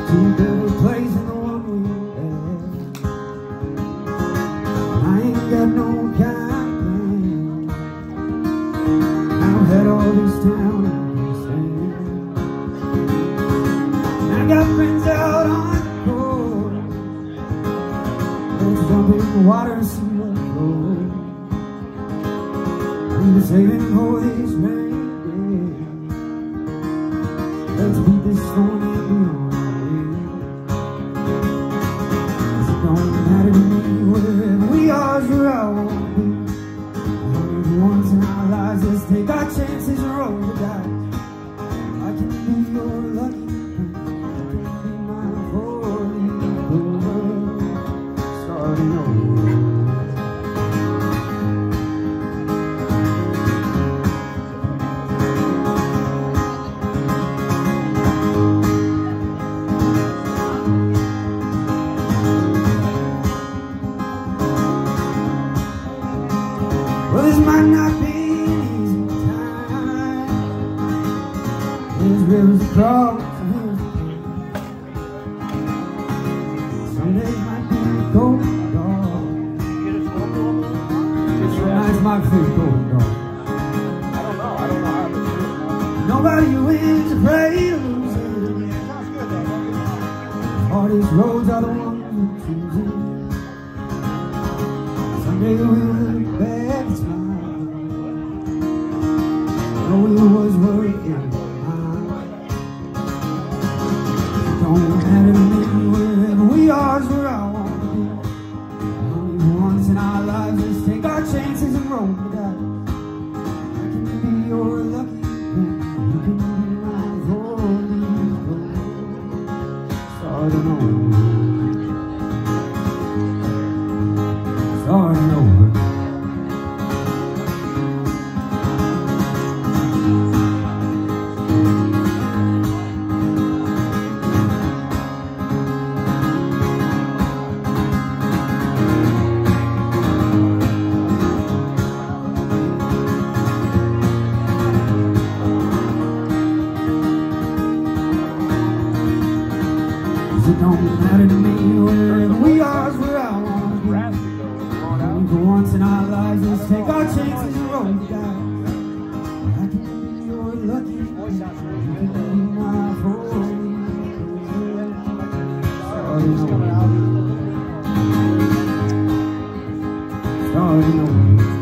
to a better place than the one we had. I ain't got no kind of plan. I've had all this town I can stand. I got friends out on the coast. Let's jump in the water and see what goes. I'm saving for this rain day. Let's beat this storm and be on our way. 'Cause it don't matter to me wherever we are is where I want to be. Once in our lives, let's take our chances and roll the dice. I can be your lucky man. I can be my four-leaf starting over. Well, this might not be an easy time. There's rivers across the hills. Some days might be cold and dark. Tonight's my favorite cold and dark. I don't know how to do it. Nobody wins afraid of losing. Sounds good though. Hardest roads are the ones we choose. Someday we'll look back and smile. Know it was worth it. Don't matter to me wherever we are is where I want to be. Only once in our lives, let's take our chances and roll the dice. I can be your lucky man. You can be my four-leaf clover. Starting over. Starting over. It don't matter to me wherever we are is where I want to be. Only for once in our lives, let's take our chances and roll the dice. I can be your lucky man. You can be my four-leaf clover. Starting over.